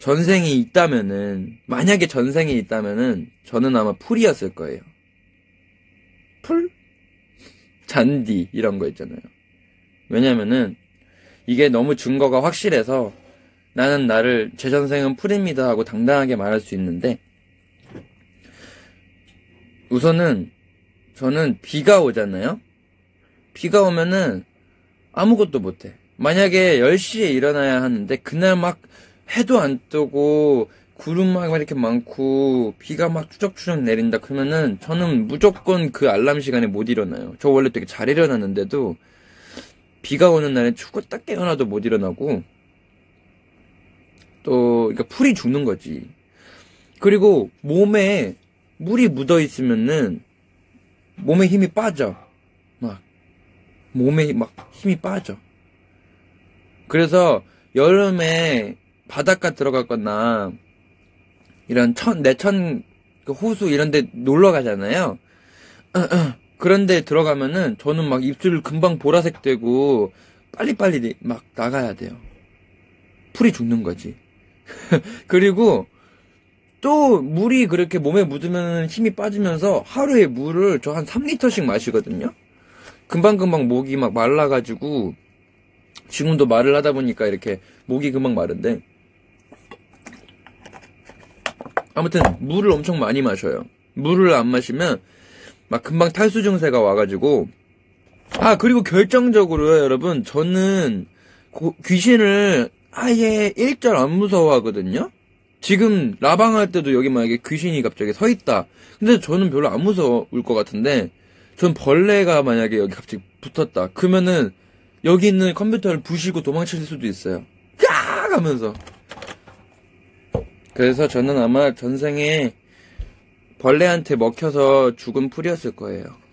전생이 있다면은, 만약에 전생이 있다면은, 저는 아마 풀이었을 거예요. 풀? 잔디, 이런 거 있잖아요. 왜냐면은, 이게 너무 증거가 확실해서, 나는 나를, 제 전생은 풀입니다 하고 당당하게 말할 수 있는데, 우선은, 저는 비가 오잖아요? 비가 오면은, 아무것도 못해. 만약에 10시에 일어나야 하는데, 그날 막, 해도 안 뜨고 구름 막 이렇게 많고 비가 막 추적추적 내린다 그러면은 저는 무조건 그 알람 시간에 못 일어나요. 저 원래 되게 잘 일어나는데도 비가 오는 날에 딱 깨어나도 못 일어나고 또 그러니까 풀이 죽는 거지. 그리고 몸에 물이 묻어 있으면은 몸에 힘이 빠져. 막 몸에 막 힘이 빠져. 그래서 여름에 바닷가 들어갔거나 이런 내천 그 호수 이런 데 놀러 가잖아요. 그런 데 들어가면은 저는 막 입술 금방 보라색 되고 빨리빨리 막 나가야 돼요. 풀이 죽는 거지. 그리고 또 물이 그렇게 몸에 묻으면 힘이 빠지면서 하루에 물을 저 한 3리터씩 마시거든요. 금방금방 목이 막 말라가지고 지금도 말을 하다 보니까 이렇게 목이 금방 마른데 아무튼 물을 엄청 많이 마셔요. 물을 안 마시면 막 금방 탈수 증세가 와가지고 그리고 결정적으로요 여러분 저는 귀신을 아예 일절 안 무서워하거든요. 지금 라방 할 때도 여기 만약에 귀신이 갑자기 서 있다. 근데 저는 별로 안 무서울 것 같은데 전 벌레가 만약에 여기 갑자기 붙었다. 그러면은 여기 있는 컴퓨터를 부시고 도망칠 수도 있어요. 야! 하면서. 그래서 저는 아마 전생에 벌레한테 먹혀서 죽은 풀이었을 거예요.